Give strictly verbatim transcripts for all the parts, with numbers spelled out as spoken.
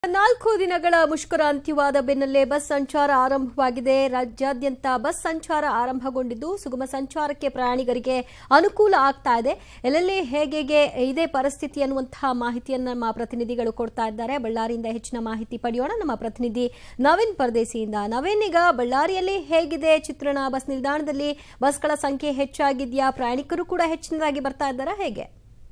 ನಾಲ್ಕು ದಿನಗಳ ಮುಷ್ಕರ ಅಂತ್ಯವಾದ ಬೆನ್ನಲ್ಲೇ ಬಸ್ ಸಂಚಾರ ಆರಂಭವಾಗಿದೆ. ರಾಜ್ಯಾದ್ಯಂತ ಬಸ್ ಸಂಚಾರ ಆರಂಭಗೊಂಡಿದ್ದು ಸುಗಮ ಸಂಚಾರಕ್ಕೆ ಪ್ರಯಾಣಿಕರಿಗೆ ಅನುಕೂಲ ಆಗ್ತಾ ಇದೆ. ಎಲ್ಲೆಲ್ಲಿ ಹೇಗೆ ಇದೇ ಪರಿಸ್ಥಿತಿ ಅನ್ನುವಂತಹ ಮಾಹಿತಿಯನ್ನು ನಮ್ಮ ಪ್ರತಿನಿಧಿಗಳು ಕೊಡ್ತಾ ಇದ್ದಾರೆ. ಬಳ್ಳಾರಿಯಿಂದ ಹೆಚ್ಚಿನ ಮಾಹಿತಿ ಪಡೆಯೋಣ ನಮ್ಮ ಪ್ರತಿನಿಧಿ ನವೀನ್ ಪರದೇಸಿಯಿಂದ. ನವೀನ್, ಈಗ ಬಳ್ಳಾರಿಯಲ್ಲಿ ಹೇಗಿದೆ ಚಿತ್ರಣ? ಬಸ್ ನಿಲ್ದಾಣದಲ್ಲಿ ಬಸ್ಗಳ ಸಂಖ್ಯೆ ಹೆಚ್ಚಾಗಿದೆಯಾ? ಪ್ರಯಾಣಿಕರು ಕೂಡ ಹೆಚ್ಚಿನದಾಗಿ ಬರ್ತಾ ಇದ್ದಾರಾ? ಹೇಗೆ?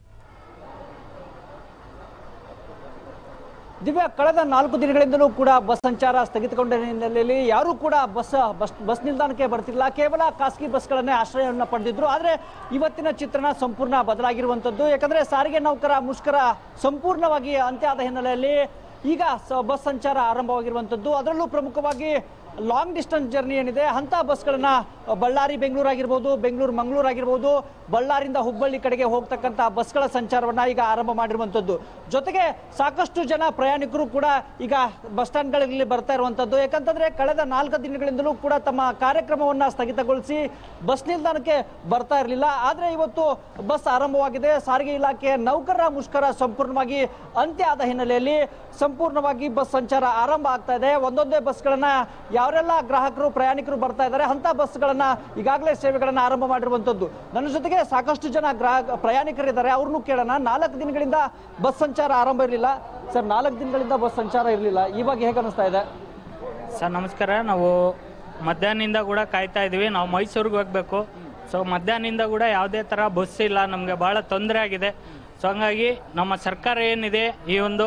ದಿವ್ಯಾ, ಕಳೆದ ನಾಲ್ಕು ದಿನಗಳಿಂದಲೂ ಕೂಡ ಬಸ್ ಸಂಚಾರ ಸ್ಥಗಿತಗೊಂಡ ಹಿನ್ನೆಲೆಯಲ್ಲಿ ಯಾರೂ ಕೂಡ ಬಸ್ ಬಸ್ ಬಸ್ ನಿಲ್ದಾಣಕ್ಕೆ ಬರ್ತಿಲ್ಲ. ಕೇವಲ ಖಾಸಗಿ ಬಸ್ಗಳನ್ನೇ ಆಶ್ರಯವನ್ನು ಪಡೆದಿದ್ರು. ಆದರೆ ಇವತ್ತಿನ ಚಿತ್ರಣ ಸಂಪೂರ್ಣ ಬದಲಾಗಿರುವಂಥದ್ದು. ಯಾಕಂದ್ರೆ ಸಾರಿಗೆ ನೌಕರ ಮುಷ್ಕರ ಸಂಪೂರ್ಣವಾಗಿ ಅಂತ್ಯ ಆದ ಹಿನ್ನೆಲೆಯಲ್ಲಿ ಈಗ ಬಸ್ ಸಂಚಾರ ಆರಂಭವಾಗಿರುವಂಥದ್ದು. ಅದರಲ್ಲೂ ಪ್ರಮುಖವಾಗಿ ಲಾಂಗ್ ಡಿಸ್ಟೆನ್ಸ್ ಜರ್ನಿ ಏನಿದೆ ಅಂತ ಬಸ್ಗಳನ್ನ ಬಳ್ಳಾರಿ ಬೆಂಗಳೂರು ಆಗಿರ್ಬೋದು, ಬೆಂಗಳೂರು ಮಂಗಳೂರು ಆಗಿರ್ಬೋದು, ಬಳ್ಳಾರಿಯಿಂದ ಹುಬ್ಬಳ್ಳಿ ಕಡೆಗೆ ಹೋಗ್ತಕ್ಕಂಥ ಬಸ್ಗಳ ಸಂಚಾರವನ್ನ ಈಗ ಆರಂಭ ಮಾಡಿರುವಂಥದ್ದು. ಜೊತೆಗೆ ಸಾಕಷ್ಟು ಜನ ಪ್ರಯಾಣಿಕರು ಕೂಡ ಈಗ ಬಸ್ ಸ್ಟ್ಯಾಂಡ್ಗಳಲ್ಲಿ ಬರ್ತಾ ಇರುವಂಥದ್ದು. ಯಾಕಂತಂದ್ರೆ ಕಳೆದ ನಾಲ್ಕು ದಿನಗಳಿಂದಲೂ ಕೂಡ ತಮ್ಮ ಕಾರ್ಯಕ್ರಮವನ್ನ ಸ್ಥಗಿತಗೊಳಿಸಿ ಬಸ್ ನಿಲ್ದಾಣಕ್ಕೆ ಬರ್ತಾ ಇರಲಿಲ್ಲ. ಆದ್ರೆ ಇವತ್ತು ಬಸ್ ಆರಂಭವಾಗಿದೆ. ಸಾರಿಗೆ ಇಲಾಖೆ ನೌಕರರ ಮುಷ್ಕರ ಸಂಪೂರ್ಣವಾಗಿ ಅಂತ್ಯ ಆದ ಹಿನ್ನೆಲೆಯಲ್ಲಿ ಸಂಪೂರ್ಣವಾಗಿ ಬಸ್ ಸಂಚಾರ ಆರಂಭ ಆಗ್ತಾ ಇದೆ. ಒಂದೊಂದೇ ಬಸ್ಗಳನ್ನ ಯಾರೆಲ್ಲ ಗ್ರಾಹಕರು ಪ್ರಯಾಣಿಕರು ಬರ್ತಾ ಇದ್ದಾರೆ ಅಂತ ಬಸ್ಗಳನ್ನ ಈಗಾಗಲೇ ಸೇವೆಗಳನ್ನ ಆರಂಭ ಮಾಡಿರುವಂತದ್ದು. ನನ್ನ ಜೊತೆಗೆ ಸಾಕಷ್ಟು ಜನ ಗ್ರಾಹಕ ಪ್ರಯಾಣಿಕರಿದ್ದಾರೆ, ಅವ್ರನ್ನು ಕೇಳೋಣ. ನಾಲ್ಕು ದಿನಗಳಿಂದ ಬಸ್ ಸಂಚಾರ ಆರಂಭ ಇರಲಿಲ್ಲ ಸರ್. ನಾಲ್ಕು ದಿನಗಳಿಂದ ಬಸ್ ಸಂಚಾರ ಇರಲಿಲ್ಲ, ಇವಾಗ ಹೇಗೆ ಅನಿಸ್ತಾ ಇದೆ ಸರ್? ನಮಸ್ಕಾರ. ನಾವು ಮಧ್ಯಾಹ್ನದಿಂದ ಕೂಡ ಕಾಯ್ತಾ ಇದೀವಿ. ನಾವು ಮೈಸೂರಿಗೆ ಹೋಗ್ಬೇಕು. ಸೊ ಮಧ್ಯಾಹ್ನದಿಂದ ಕೂಡ ಯಾವುದೇ ತರ ಬಸ್ ಇಲ್ಲ, ನಮಗೆ ಬಹಳ ತೊಂದರೆ ಆಗಿದೆ. ಸೊ ಹಂಗಾಗಿ ನಮ್ಮ ಸರ್ಕಾರ ಏನಿದೆ, ಈ ಒಂದು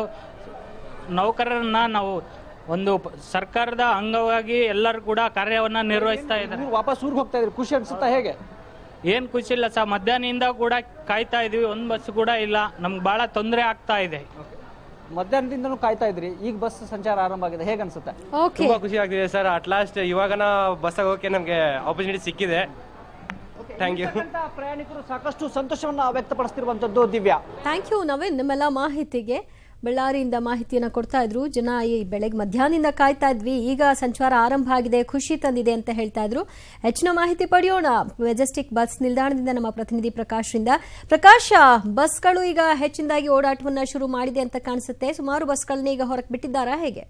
ನೌಕರರನ್ನ ನಾವು ಒಂದು ಸರ್ಕಾರದ ಅಂಗವಾಗಿ ಎಲ್ಲರೂ ಕೂಡ ಕಾರ್ಯವನ್ನ ನಿರ್ವಹಿಸ್ತಾ ಇದ್ದಾರೆ. ವಾಪಸ್ ಊರಿಗೆ ಹೋಗ್ತಾ ಇದ್ರಿ, ಖುಷಿ ಅನ್ಸುತ್ತಾ? ಹೇಗೆ? ಏನ್ ಖುಷಿ ಇಲ್ಲ ಸರ್. ಮಧ್ಯಾಹ್ನದಿಂದ ಕೂಡ ಕಾಯ್ತಾ ಇದೀವಿ, ಒಂದ್ ಬಸ್ ಕೂಡ ಇಲ್ಲ. ನಮ್ಗೆ ಬಹಳ ತೊಂದರೆ ಆಗ್ತಾ ಇದೆ. ಮಧ್ಯಾಹ್ನದಿಂದನೂ ಕಾಯ್ತಾ ಇದ್ರಿ, ಈಗ ಬಸ್ ಸಂಚಾರ ಆರಂಭ ಆಗಿದೆ, ಹೇಗೆ ಅನ್ಸುತ್ತೆ? ತುಂಬಾ ಖುಷಿ ಆಗ್ತಿದೆ ಸರ್. ಅಟ್ ಲಾಸ್ಟ್ ಇವಾಗನ ಬಸ್ ಹೋಗಕ್ಕೆ ನಮ್ಗೆ ಆಪರ್ಚುನಿಟಿ ಸಿಕ್ಕಿದೆ. Thank you. ಪ್ರಯಾಣಿಕರು ಸಾಕಷ್ಟು ಸಂತೋಷವನ್ನ ವ್ಯಕ್ತಪಡಿಸ್ತಿರುವಂತದ್ದು. ದಿವ್ಯಾ, ಥ್ಯಾಂಕ್ ಯು ನವೀನ್, ನಿಮ್ಮೆಲ್ಲ ಮಾಹಿತಿಗೆ. ಬಳ್ಳಾರಿಯಿಂದ ಮಾಹಿತಿಯನ್ನು ಕೊಡ್ತಾ ಇದ್ರು. ಜನ ಈ ಬೆಳಗ್ಗೆ ಮಧ್ಯಾಹ್ನದಿಂದ ಕಾಯ್ತಾ ಇದ್ವಿ, ಈಗ ಸಂಚಾರ ಆರಂಭ ಆಗಿದೆ, ಖುಷಿ ತಂದಿದೆ ಅಂತ ಹೇಳ್ತಾ ಇದ್ರು. ಹೆಚ್ಚಿನ ಮಾಹಿತಿ ಪಡೆಯೋಣ ಮೆಜೆಸ್ಟಿಕ್ ಬಸ್ ನಿಲ್ದಾಣದಿಂದ ನಮ್ಮ ಪ್ರತಿನಿಧಿ ಪ್ರಕಾಶ್ರಿಂದ. ಪ್ರಕಾಶ್, ಬಸ್ಗಳು ಈಗ ಹೆಚ್ಚಿನದಾಗಿ ಓಡಾಟವನ್ನ ಶುರು ಮಾಡಿದೆ ಅಂತ ಕಾಣಿಸುತ್ತೆ. ಸುಮಾರು ಬಸ್ಗಳನ್ನ ಈಗ ಹೊರಗೆ ಬಿಟ್ಟಿದ್ದಾರಾ? ಹೇಗೆ?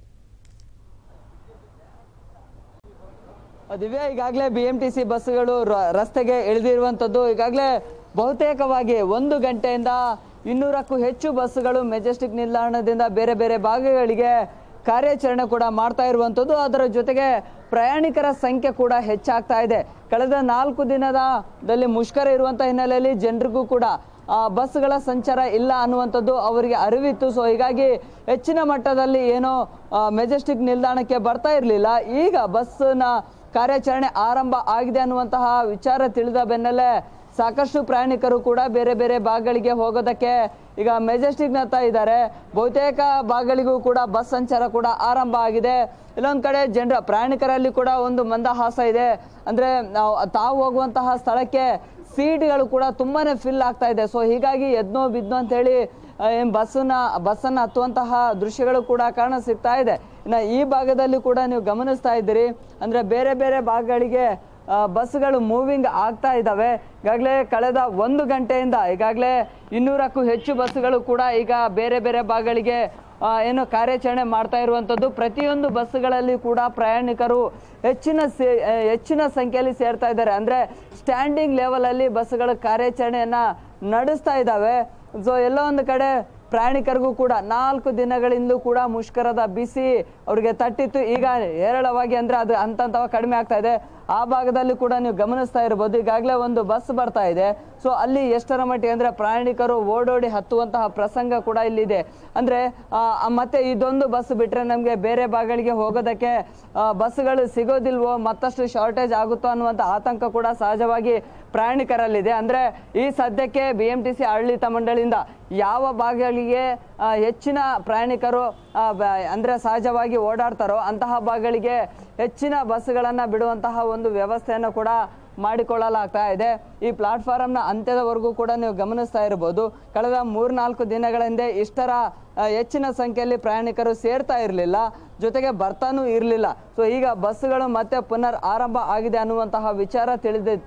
ದಿವ್ಯಾ, ಈಗಾಗಲೇ ಬಿ ಎಂ ಟಿ ಸಿ ಬಸ್ಗಳು ರಸ್ತೆಗೆ ಇಳಿದಿರುವಂತದ್ದು. ಈಗಾಗಲೇ ಬಹುತೇಕವಾಗಿ ಒಂದು ಗಂಟೆಯಿಂದ ಇನ್ನೂರಕ್ಕೂ ಹೆಚ್ಚು ಬಸ್ಗಳು ಮೆಜೆಸ್ಟಿಕ್ ನಿಲ್ದಾಣದಿಂದ ಬೇರೆ ಬೇರೆ ಭಾಗಗಳಿಗೆ ಕಾರ್ಯಾಚರಣೆ ಕೂಡ ಮಾಡ್ತಾ ಇರುವಂಥದ್ದು. ಅದರ ಜೊತೆಗೆ ಪ್ರಯಾಣಿಕರ ಸಂಖ್ಯೆ ಕೂಡ ಹೆಚ್ಚಾಗ್ತಾ ಇದೆ. ಕಳೆದ ನಾಲ್ಕು ದಿನದಲ್ಲಿ ಮುಷ್ಕರ ಇರುವಂತ ಹಿನ್ನೆಲೆಯಲ್ಲಿ ಜನರಿಗೂ ಕೂಡ ಬಸ್ಗಳ ಸಂಚಾರ ಇಲ್ಲ ಅನ್ನುವಂಥದ್ದು ಅವರಿಗೆ ಅರಿವಿತ್ತು. ಸೊ ಹೀಗಾಗಿ ಹೆಚ್ಚಿನ ಮಟ್ಟದಲ್ಲಿ ಏನೋ ಮೆಜೆಸ್ಟಿಕ್ ನಿಲ್ದಾಣಕ್ಕೆ ಬರ್ತಾ ಇರಲಿಲ್ಲ. ಈಗ ಬಸ್ನ ಕಾರ್ಯಾಚರಣೆ ಆರಂಭ ಆಗಿದೆ ಅನ್ನುವಂತಹ ವಿಚಾರ ತಿಳಿದ ಬೆನ್ನಲ್ಲೇ ಸಾಕಷ್ಟು ಪ್ರಯಾಣಿಕರು ಕೂಡ ಬೇರೆ ಬೇರೆ ಭಾಗಗಳಿಗೆ ಹೋಗೋದಕ್ಕೆ ಈಗ ಮೆಜೆಸ್ಟಿಕ್ ನತ್ತ ಇದ್ದಾರೆ. ಬಹುತೇಕ ಭಾಗಗಳಿಗೂ ಕೂಡ ಬಸ್ ಸಂಚಾರ ಕೂಡ ಆರಂಭ ಆಗಿದೆ. ಇಲ್ಲೊಂದ್ ಕಡೆ ಜನರ ಪ್ರಯಾಣಿಕರಲ್ಲಿ ಕೂಡ ಒಂದು ಮಂದಹಾಸ ಇದೆ. ಅಂದ್ರೆ ನಾವು ತಾವು ಹೋಗುವಂತಹ ಸ್ಥಳಕ್ಕೆ ಸೀಟ್ಗಳು ಕೂಡ ತುಂಬಾನೇ ಫಿಲ್ ಆಗ್ತಾ ಇದೆ. ಸೊ ಹೀಗಾಗಿ ಎದ್ನೋ ಬಿದ್ನೋ ಅಂತ ಹೇಳಿ ಏನ್ ಬಸ್ಸನ್ನ ಬಸ್ಸನ್ನ ಹತ್ತುವಂತಹ ದೃಶ್ಯಗಳು ಕೂಡ ಕಾಣ ಸಿಗ್ತಾ ಇದೆ. ಇನ್ನು ಈ ಭಾಗದಲ್ಲಿ ಕೂಡ ನೀವು ಗಮನಿಸ್ತಾ ಇದ್ದೀರಿ, ಅಂದ್ರೆ ಬೇರೆ ಬೇರೆ ಭಾಗಗಳಿಗೆ ಬಸ್ಗಳು ಮೂವಿಂಗ್ ಆಗ್ತಾ ಇದ್ದಾವೆ. ಈಗಾಗಲೇ ಕಳೆದ ಒಂದು ಗಂಟೆಯಿಂದ ಈಗಾಗಲೇ ಇನ್ನೂರಕ್ಕೂ ಹೆಚ್ಚು ಬಸ್ಗಳು ಕೂಡ ಈಗ ಬೇರೆ ಬೇರೆ ಭಾಗಗಳಿಗೆ ಏನು ಕಾರ್ಯಾಚರಣೆ ಮಾಡ್ತಾ ಇರುವಂಥದ್ದು. ಪ್ರತಿಯೊಂದು ಬಸ್ಗಳಲ್ಲಿ ಕೂಡ ಪ್ರಯಾಣಿಕರು ಹೆಚ್ಚಿನ ಹೆಚ್ಚಿನ ಸಂಖ್ಯೆಯಲ್ಲಿ ಸೇರ್ತಾ ಇದ್ದಾರೆ. ಅಂದ್ರೆ ಸ್ಟ್ಯಾಂಡಿಂಗ್ ಲೆವೆಲ್ ಅಲ್ಲಿ ಬಸ್ಗಳ ಕಾರ್ಯಾಚರಣೆಯನ್ನ ನಡೆಸ್ತಾ ಇದ್ದಾವೆ. ಸೊ ಎಲ್ಲೋ ಒಂದು ಕಡೆ ಪ್ರಯಾಣಿಕರಿಗೂ ಕೂಡ ನಾಲ್ಕು ದಿನಗಳಿಂದಲೂ ಕೂಡ ಮುಷ್ಕರದ ಬಿಸಿ ಅವರಿಗೆ ತಟ್ಟಿತ್ತು. ಈಗ ಹೇರಳವಾಗಿ ಅಂದ್ರೆ ಅದು ಹಂತ ಕಡಿಮೆ ಆಗ್ತಾ ಇದೆ. ಆ ಭಾಗದಲ್ಲಿ ಕೂಡ ನೀವು ಗಮನಿಸ್ತಾ ಇರಬಹುದು, ಈಗಾಗಲೇ ಒಂದು ಬಸ್ ಬರ್ತಾ ಇದೆ. ಸೊ ಅಲ್ಲಿ ಎಷ್ಟರ ಮಟ್ಟಿಗೆ ಅಂದ್ರೆ ಪ್ರಯಾಣಿಕರು ಓಡೋಡಿ ಹತ್ತುವಂತಹ ಪ್ರಸಂಗ ಕೂಡ ಇಲ್ಲಿದೆ. ಅಂದ್ರೆ ಮತ್ತೆ ಇದೊಂದು ಬಸ್ ಬಿಟ್ರೆ ನಮ್ಗೆ ಬೇರೆ ಭಾಗಗಳಿಗೆ ಹೋಗೋದಕ್ಕೆ ಬಸ್ಗಳು ಸಿಗೋದಿಲ್ವೋ, ಮತ್ತಷ್ಟು ಶಾರ್ಟೇಜ್ ಆಗುತ್ತೋ ಅನ್ನುವಂತ ಆತಂಕ ಕೂಡ ಸಹಜವಾಗಿ ಪ್ರಯಾಣಿಕರಲ್ಲಿದೆ. ಅಂದ್ರೆ ಈ ಸದ್ಯಕ್ಕೆ ಬಿ ಎಂ ಟಿ ಸಿ ಆಡಳಿತ ಮಂಡಳಿಯಿಂದ ಯಾವ ಭಾಗಗಳಿಗೆ ಹೆಚ್ಚಿನ ಪ್ರಯಾಣಿಕರು ಅಂದ್ರೆ ಸಹಜವಾಗಿ ಓಡಾಡ್ತಾರೋ ಅಂತಹ ಭಾಗಗಳಿಗೆ ಹೆಚ್ಚಿನ ಬಸ್ಗಳನ್ನ ಬಿಡುವಂತಹ ಒಂದು ವ್ಯವಸ್ಥೆಯನ್ನು ಕೂಡ ಮಾಡಿಕೊಳ್ಳಲಾಗ್ತಾ ಇದೆ. ಈ ಪ್ಲಾಟ್ಫಾರ್ಮ್ನ ಅಂತ್ಯದವರೆಗೂ ಕೂಡ ನೀವು ಗಮನಿಸ್ತಾ ಇರಬಹುದು, ಕಳೆದ ಮೂರ್ನಾಲ್ಕು ದಿನಗಳ ಹಿಂದೆ ಇಷ್ಟರ ಹೆಚ್ಚಿನ ಸಂಖ್ಯೆಯಲ್ಲಿ ಪ್ರಯಾಣಿಕರು ಸೇರ್ತಾ ಇರಲಿಲ್ಲ, ಜೊತೆಗೆ ಬರ್ತಾನೂ ಇರಲಿಲ್ಲ. ಸೊ ಈಗ ಬಸ್ಗಳು ಮತ್ತೆ ಪುನರ್ ಆರಂಭ ಆಗಿದೆ ಅನ್ನುವಂತಹ ವಿಚಾರ ತಿಳಿದ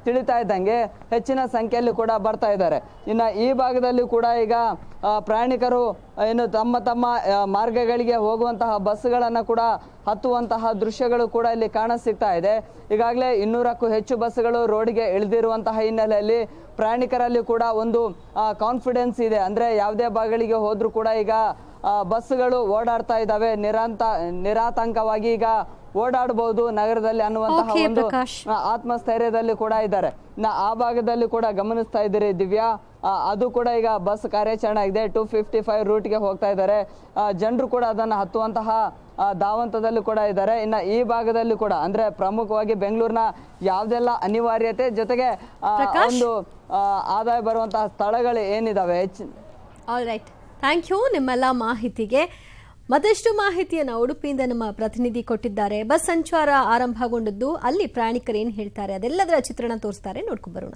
ತಿಳಿತಾ ಇದ್ದಂಗೆ ಹೆಚ್ಚಿನ ಸಂಖ್ಯೆಯಲ್ಲಿ ಕೂಡ ಬರ್ತಾ ಇದ್ದಾರೆ. ಇನ್ನು ಈ ಭಾಗದಲ್ಲಿ ಕೂಡ ಈಗ ಪ್ರಯಾಣಿಕರು ಏನು ತಮ್ಮ ತಮ್ಮ ಮಾರ್ಗಗಳಿಗೆ ಹೋಗುವಂತಹ ಬಸ್ಗಳನ್ನು ಕೂಡ ಹತ್ತುವಂತಹ ದೃಶ್ಯಗಳು ಕೂಡ ಇಲ್ಲಿ ಕಾಣ ಸಿಗ್ತಾ ಇದೆ. ಈಗಾಗಲೇ ಇನ್ನೂರಕ್ಕೂ ಹೆಚ್ಚು ಬಸ್ಗಳು ರೋಡ್ಗೆ ಇಳಿದಿರುವಂತಹ ಹಿನ್ನೆಲೆಯಲ್ಲಿ ಪ್ರಯಾಣಿಕರಲ್ಲಿ ಕೂಡ ಒಂದು ಕಾನ್ಫಿಡೆನ್ಸ್ ಇದೆ. ಅಂದ್ರೆ ಯಾವುದೇ ಭಾಗಗಳಿಗೆ ಹೋದ್ರೂ ಕೂಡ ಈಗ ಬಸ್ಗಳು ಓಡಾಡ್ತಾ ಇದ್ದಾವೆ, ನಿರಾಂತ ನಿರಾತಂಕವಾಗಿ ಈಗ ಓಡಾಡಬಹುದು ನಗರದಲ್ಲಿ ಅನ್ನುವಂತಹ ಒಂದು ಆತ್ಮಸ್ಥೈರ್ಯದಲ್ಲಿ ಕೂಡ ಇದ್ದಾರೆ. ಆ ಭಾಗದಲ್ಲಿ ಕೂಡ ಗಮನಿಸ್ತಾ ಇದ್ದೀರಿ ದಿವ್ಯಾ, ಅದು ಕೂಡ ಈಗ ಬಸ್ ಕಾರ್ಯಾಚರಣೆ ಆಗಿದೆ. ಟೂ ಫಿಫ್ಟಿ ಫೈವ್ ರೂಟ್ಗೆ ಹೋಗ್ತಾ ಇದ್ದಾರೆ. ಜನರು ಕೂಡ ಅದನ್ನು ಹತ್ತುವಂತಹ ಧಾವಂತದಲ್ಲಿ ಕೂಡ ಇದ್ದಾರೆ. ಇನ್ನು ಈ ಭಾಗದಲ್ಲಿ ಕೂಡ ಅಂದ್ರೆ ಪ್ರಮುಖವಾಗಿ ಬೆಂಗಳೂರಿನ ಯಾವ್ದೆಲ್ಲ ಅನಿವಾರ್ಯತೆ ಜೊತೆಗೆ ಒಂದು ಆದಾಯ ಬರುವಂತಹ ಸ್ಥಳಗಳು ಏನಿದಾವೆ ಹೆಚ್ಚು. ಆಲ್ ರೈಟ್, ಥ್ಯಾಂಕ್ ಯು ನಿಮ್ಮೆಲ್ಲ ಮಾಹಿತಿಗೆ. ಮತ್ತಷ್ಟು ಮಾಹಿತಿಯನ್ನು ಉಡುಪಿಯಿಂದ ನಮ್ಮ ಪ್ರತಿನಿಧಿ ಕೊಟ್ಟಿದ್ದಾರೆ. ಬಸ್ ಸಂಚಾರ ಆರಂಭಗೊಂಡದ್ದು, ಅಲ್ಲಿ ಪ್ರಯಾಣಿಕರು ಏನು ಹೇಳ್ತಾರೆ ಅದೆಲ್ಲದರ ಚಿತ್ರಣ ತೋರಿಸ್ತಾರೆ, ನೋಡ್ಕೊಂಡು ಬರೋಣ.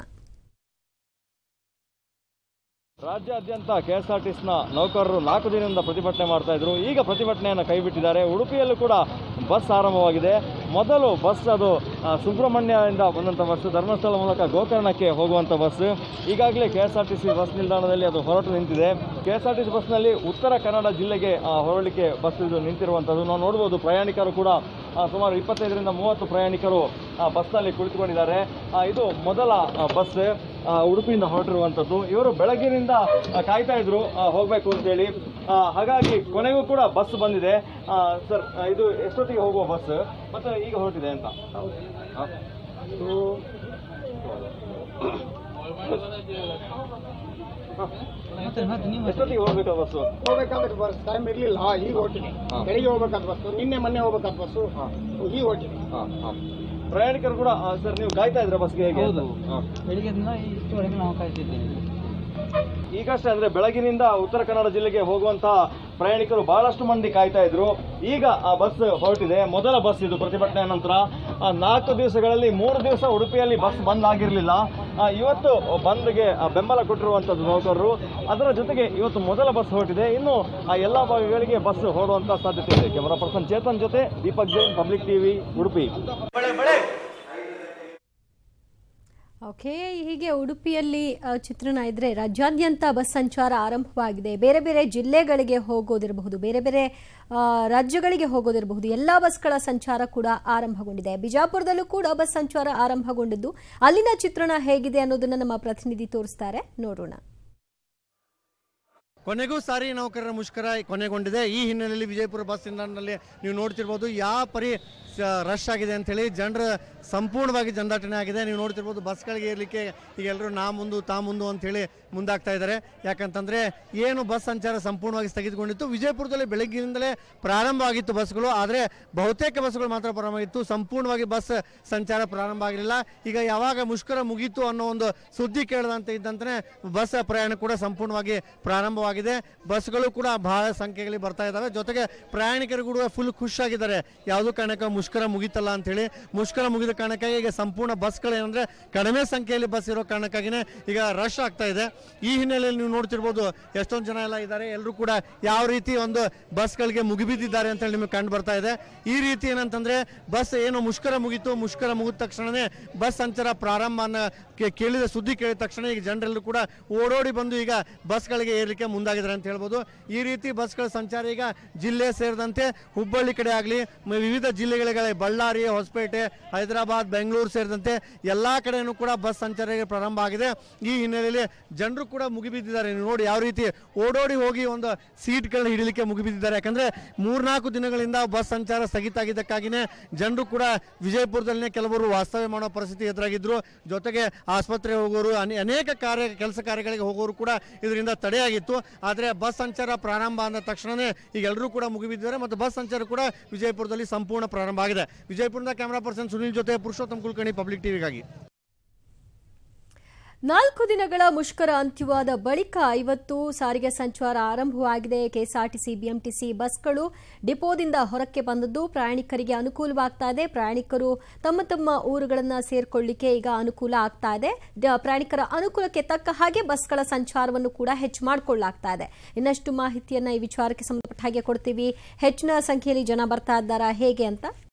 ರಾಜ್ಯಾದ್ಯಂತ ಕೆಎಸ್ಆರ್ಟಿಸಿನ ನೌಕರರು ನಾಲ್ಕು ದಿನದಿಂದ ಪ್ರತಿಭಟನೆ ಮಾಡ್ತಾ ಇದ್ರು. ಈಗ ಪ್ರತಿಭಟನೆಯನ್ನು ಕೈಬಿಟ್ಟಿದ್ದಾರೆ. ಉಡುಪಿಯಲ್ಲೂ ಕೂಡ ಬಸ್ ಆರಂಭವಾಗಿದೆ. ಮೊದಲು ಬಸ್ ಅದು ಸುಬ್ರಹ್ಮಣ್ಯದಿಂದ ಬಂದಂಥ ಬಸ್, ಧರ್ಮಸ್ಥಳ ಮೂಲಕ ಗೋಕರ್ಣಕ್ಕೆ ಹೋಗುವಂಥ ಬಸ್. ಈಗಾಗಲೇ ಕೆಎಸ್ಆರ್ಟಿಸಿ ಬಸ್ ನಿಲ್ದಾಣದಲ್ಲಿ ಅದು ಹೊರಟು ನಿಂತಿದೆ. ಕೆಎಸ್ಆರ್ಟಿಸಿ ಬಸ್ನಲ್ಲಿ ಉತ್ತರ ಕನ್ನಡ ಜಿಲ್ಲೆಗೆ ಹೊರಡಲಿಕ್ಕೆ ಬಸ್ ಇದು ನಿಂತಿರುವಂಥದ್ದು ನಾವು ನೋಡ್ಬೋದು. ಪ್ರಯಾಣಿಕರು ಕೂಡ ಸುಮಾರು ಇಪ್ಪತ್ತೈದರಿಂದ ಮೂವತ್ತು ಪ್ರಯಾಣಿಕರು ಬಸ್ನಲ್ಲಿ ಕುಳಿತುಕೊಂಡಿದ್ದಾರೆ. ಇದು ಮೊದಲ ಬಸ್ ಉಡುಪಿಯಿಂದ ಹೊರಟಿರುವಂಥದ್ದು. ಇವರು ಬೆಳಗ್ಗಿನಿಂದ ಕಾಯ್ತಾ ಇದ್ರು ಹೋಗಬೇಕು ಅಂತೇಳಿ. ಹಾಗಾಗಿ ಕೊನೆಗೂ ಕೂಡ ಬಸ್ ಬಂದಿದೆ. ಸರ್, ಇದು ಎಷ್ಟೊತ್ತಿಗೆ ಹೋಗುವ ಬಸ್ ಮತ್ತು ಈಗ ಹೊರಟಿದೆ ಅಂತ? ಎಷ್ಟೊತ್ತಿಗೆ ಹೋಗ್ಬೇಕು ಬಸ್ಸು? ಹೋಗ್ಬೇಕಾದ್ರೆ ಬಸ್ ಟೈಮ್ ಇರ್ಲಿಲ್ಲ, ಈಗ ಹೊರಟಿದೆ. ಬೆಳಿಗ್ಗೆ ಹೋಗ್ಬೇಕಾದ ಬಸ್ಸು, ನಿನ್ನೆ ಮೊನ್ನೆ ಹೋಗ್ಬೇಕಾದ ಬಸ್ಸು, ಈಗ ಹೊರಟಿದೆ. ಪ್ರಯಾಣಿಕರು ಕೂಡ ಸರ್, ನೀವು ಕಾಯ್ತಾ ಇದ್ರ ಬಸ್ಗೆ? ಹೇಗೆ? ಬೆಳಿಗ್ಗೆಯಿಂದ ಇಷ್ಟುವರೆಗೆ ನಾವು ಕಾಯ್ತಿದ್ದೇವೆ. ಈಗಷ್ಟೇ ಅಂದ್ರೆ ಬೆಳಗಿನಿಂದ ಉತ್ತರ ಕನ್ನಡ ಜಿಲ್ಲೆಗೆ ಹೋಗುವಂತಹ ಪ್ರಯಾಣಿಕರು ಬಹಳಷ್ಟು ಮಂದಿ ಕಾಯ್ತಾ ಇದ್ರು. ಈಗ ಆ ಬಸ್ ಹೊರಟಿದೆ. ಮೊದಲ ಬಸ್ ಇದು ಪ್ರತಿಭಟನೆ ನಂತರ. ನಾಲ್ಕು ದಿವಸಗಳಲ್ಲಿ ಮೂರು ದಿವಸ ಉಡುಪಿಯಲ್ಲಿ ಬಸ್ ಬಂದ್ ಆಗಿರಲಿಲ್ಲ. ಇವತ್ತು ಬಂದ್ಗೆ ಬೆಂಬಲ ಕೊಟ್ಟಿರುವಂತದ್ದು ನೌಕರರು. ಅದರ ಜೊತೆಗೆ ಇವತ್ತು ಮೊದಲ ಬಸ್ ಹೊರಟಿದೆ. ಇನ್ನು ಆ ಎಲ್ಲಾ ಭಾಗಗಳಿಗೆ ಬಸ್ ಹೊರಡುವಂತ ಸಾಧ್ಯತೆ ಇದೆ. ಕ್ಯಾಮರಾ ಪರ್ಸನ್ ಚೇತನ್ ಜೊತೆ Deepak Jain, public TV, Udupi. Okay, ಹೀಗೆ ಉಡುಪಿಯಲ್ಲಿ ಚಿತ್ರಣ ಇದ್ರೆ ರಾಜ್ಯಾದ್ಯಂತ ಬಸ್ ಸಂಚಾರ ಆರಂಭವಾಗಿದೆ. ಬೇರೆ ಬೇರೆ ಜಿಲ್ಲೆಗಳಿಗೆ ಹೋಗೋದಿರಬಹುದು, ಬೇರೆ ಬೇರೆ ರಾಜ್ಯಗಳಿಗೆ ಹೋಗೋದಿರಬಹುದು, ಎಲ್ಲ ಬಸ್ಗಳ ಸಂಚಾರ ಕೂಡ ಆರಂಭಗೊಂಡಿದೆ. ಬಿಜಾಪುರದಲ್ಲೂ ಕೂಡ ಬಸ್ ಸಂಚಾರ ಆರಂಭಗೊಂಡಿದ್ದು, ಅಲ್ಲಿನ ಚಿತ್ರಣ ಹೇಗಿದೆ ಅನ್ನೋದನ್ನ ನಮ್ಮ ಪ್ರತಿನಿಧಿ ತೋರಿಸ್ತಾರೆ, ನೋಡೋಣ. ಕೊನೆಗೂ ಸಾರಿಗೆ ನೌಕರರ ಮುಷ್ಕರ ಕೊನೆಗೊಂಡಿದೆ. ಈ ಹಿನ್ನೆಲೆಯಲ್ಲಿ ವಿಜಯಪುರ ಬಸ್ ನಿಲ್ದಾಣದಲ್ಲಿ ನೀವು ನೋಡ್ತಿರ್ಬೋದು ಯಾವ ಪರಿ ರಶ್ ಆಗಿದೆ ಅಂತೇಳಿ. ಜನರ ಸಂಪೂರ್ಣವಾಗಿ ಜನದಟ್ಟಣೆ ಆಗಿದೆ. ನೀವು ನೋಡ್ತಿರ್ಬೋದು ಬಸ್ಗಳಿಗೆ ಇರಲಿಕ್ಕೆ ಈಗ ಎಲ್ಲರೂ ನಾ ಮುಂದು ತಾ ಮುಂದು ಅಂತೇಳಿ ಮುಂದಾಗ್ತಾ ಇದ್ದಾರೆ. ಯಾಕಂತಂದರೆ ಏನು ಬಸ್ ಸಂಚಾರ ಸಂಪೂರ್ಣವಾಗಿ ಸ್ಥಗಿತಗೊಂಡಿತ್ತು. ವಿಜಯಪುರದಲ್ಲಿ ಬೆಳಗ್ಗಿನಿಂದಲೇ ಪ್ರಾರಂಭ ಆಗಿತ್ತು ಬಸ್ಗಳು, ಆದರೆ ಬಹುತೇಕ ಬಸ್ಗಳು ಮಾತ್ರ ಪ್ರಾರಂಭ ಆಗಿತ್ತು. ಸಂಪೂರ್ಣವಾಗಿ ಬಸ್ ಸಂಚಾರ ಪ್ರಾರಂಭ ಆಗಲಿಲ್ಲ. ಈಗ ಯಾವಾಗ ಮುಷ್ಕರ ಮುಗೀತು ಅನ್ನೋ ಒಂದು ಸುದ್ದಿ ಕೇಳದಂತೆ ಇದ್ದಂತೆ ಬಸ್ ಪ್ರಯಾಣ ಕೂಡ ಸಂಪೂರ್ಣವಾಗಿ ಪ್ರಾರಂಭವಾಗಿದೆ. ಬಸ್ಗಳು ಕೂಡ ಬಹಳ ಸಂಖ್ಯೆಯಲ್ಲಿ ಬರ್ತಾ ಇದ್ದಾವೆ. ಜೊತೆಗೆ ಪ್ರಯಾಣಿಕರು ಕೂಡ ಫುಲ್ ಖುಷಿಯಾಗಿದ್ದಾರೆ. ಯಾವುದೋ ಕಾರಣಕ್ಕೆ ಮುಷ್ಕರ ಮುಗಿತಲ್ಲ ಅಂತೇಳಿ. ಮುಷ್ಕರ ಮುಗಿದ ಕಾರಣಕ್ಕಾಗಿ ಈಗ ಸಂಪೂರ್ಣ ಬಸ್ಗಳು ಏನಂದ್ರೆ ಕಡಿಮೆ ಸಂಖ್ಯೆಯಲ್ಲಿ ಬಸ್ ಇರೋ ಕಾರಣಕ್ಕಾಗಿನೇ ಈಗ ರಶ್ ಆಗ್ತಾ ಇದೆ. ಈ ಹಿನ್ನೆಲೆಯಲ್ಲಿ ನೀವು ನೋಡ್ತಿರ್ಬೋದು ಎಷ್ಟೊಂದು ಜನ ಎಲ್ಲ ಇದ್ದಾರೆ. ಎಲ್ಲರೂ ಕೂಡ ಯಾವ ರೀತಿ ಒಂದು ಬಸ್ಗಳಿಗೆ ಮುಗಿಬಿದ್ದಿದ್ದಾರೆ ಅಂತ ಹೇಳಿ ನಿಮಗೆ ಕಂಡು ಬರ್ತಾ ಇದೆ. ಈ ರೀತಿ ಏನಂತಂದ್ರೆ ಬಸ್ ಏನು ಮುಷ್ಕರ ಮುಗಿತು, ಮುಷ್ಕರ ಮುಗಿದ ತಕ್ಷಣನೇ ಬಸ್ ಸಂಚಾರ ಪ್ರಾರಂಭ ಕೇಳಿದ ಸುದ್ದಿ ಕೇಳಿದ ತಕ್ಷಣ ಈಗ ಜನರೆಲ್ಲರೂ ಕೂಡ ಓಡೋಡಿ ಬಂದು ಈಗ ಬಸ್ಗಳಿಗೆ ಏರ್ಲಿಕ್ಕೆ ಮುಂದಾಗಿದ್ದಾರೆ ಅಂತ ಹೇಳ್ಬೋದು. ಈ ರೀತಿ ಬಸ್ಗಳ ಸಂಚಾರ ಈಗ ಜಿಲ್ಲೆ ಸೇರಿದಂತೆ ಹುಬ್ಬಳ್ಳಿ ಕಡೆ ಆಗಲಿ, ವಿವಿಧ ಜಿಲ್ಲೆಗಳಿಗೆ ಬಳ್ಳಾರಿ, ಹೊಸಪೇಟೆ, ಹೈದರಾಬಾದ್, ಬೆಂಗಳೂರು ಸೇರಿದಂತೆ ಎಲ್ಲಾ ಕಡೆಯೂ ಕೂಡ ಬಸ್ ಸಂಚಾರ ಪ್ರಾರಂಭ ಆಗಿದೆ. ಈ ಹಿನ್ನೆಲೆಯಲ್ಲಿ ಜನರು ಕೂಡ ಮುಗಿಬಿದ್ದಿದ್ದಾರೆ. ನೀವು ನೋಡಿ ಯಾವ ರೀತಿ ಓಡೋಡಿ ಹೋಗಿ ಒಂದು ಸೀಟ್ಗಳನ್ನ ಹಿಡಿಲಿಕ್ಕೆ ಮುಗಿಬಿದ್ದಿದ್ದಾರೆ. ಯಾಕಂದ್ರೆ ಮೂರ್ನಾಲ್ಕು ದಿನಗಳಿಂದ ಬಸ್ ಸಂಚಾರ ಸ್ಥಗಿತ ಆಗಿದ್ದಕ್ಕಾಗಿನೇ ಜನರು ಕೂಡ ವಿಜಯಪುರದಲ್ಲೇ ಕೆಲವರು ವಾಸ್ತವ್ಯ ಮಾಡೋ ಪರಿಸ್ಥಿತಿ ಎದುರಾಗಿದ್ರು. ಜೊತೆಗೆ ಆಸ್ಪತ್ರೆ ಹೋಗೋರು, ಅನೇಕ ಕಾರ್ಯ ಕೆಲಸ ಕಾರ್ಯಗಳಿಗೆ ಹೋಗೋರು ಕೂಡ ಇದರಿಂದ ತಡೆಯಾಗಿತ್ತು. ಆದರೆ ಬಸ್ ಸಂಚಾರ ಪ್ರಾರಂಭ ಆದ ತಕ್ಷಣವೇ ಈಗ ಎಲ್ಲರೂ ಕೂಡ ಮುಗಿಬಿದ್ದಾರೆ ಮತ್ತು ಬಸ್ ಸಂಚಾರ ಕೂಡ ವಿಜಯಪುರದಲ್ಲಿ ಸಂಪೂರ್ಣ ಪ್ರಾರಂಭ ಆಗಿದೆ. ವಿಜಯಪುರದ ಕ್ಯಾಮರಾ ಪರ್ಸನ್ ಸುನಿಲ್ ಜೊತೆ ಪುರುಷೋತ್ತಮ್ ಕುಲಕರ್ಣಿ, ಪಬ್ಲಿಕ್ ಟಿವಿಗಾಗಿ. ನಾಲ್ಕು ದಿನಗಳ ಮುಷ್ಕರ ಅಂತ್ಯವಾದ ಬಳಿಕ ಇವತ್ತು ಸಾರಿಗೆ ಸಂಚಾರ ಆರಂಭವಾಗಿದೆ. ಕೆಎಸ್ಆರ್ಟಿಸಿ, ಬಿಎಂಟಿಸಿ ಬಸ್ಗಳು ಡಿಪೋದಿಂದ ಹೊರಕ್ಕೆ ಬಂದದ್ದು ಪ್ರಯಾಣಿಕರಿಗೆ ಅನುಕೂಲವಾಗ್ತಾ ಇದೆ. ಪ್ರಯಾಣಿಕರು ತಮ್ಮ ತಮ್ಮ ಊರುಗಳನ್ನು ಸೇರ್ಕೊಳ್ಳಿಕ್ಕೆ ಈಗ ಅನುಕೂಲ ಆಗ್ತಾ ಇದೆ. ಪ್ರಯಾಣಿಕರ ಅನುಕೂಲಕ್ಕೆ ತಕ್ಕ ಹಾಗೆ ಬಸ್ಗಳ ಸಂಚಾರವನ್ನು ಕೂಡ ಹೆಚ್ಚು ಮಾಡಿಕೊಳ್ಳಲಾಗ್ತಾ ಇದೆ. ಇನ್ನಷ್ಟು ಮಾಹಿತಿಯನ್ನ ಈ ವಿಚಾರಕ್ಕೆ ಸಂಬಂಧಪಟ್ಟ ಹಾಗೆ ಕೊಡ್ತೀವಿ. ಹೆಚ್ಚಿನ ಸಂಖ್ಯೆಯಲ್ಲಿ ಜನ ಬರ್ತಾ ಇದ್ದಾರಾ ಹೇಗೆ ಅಂತ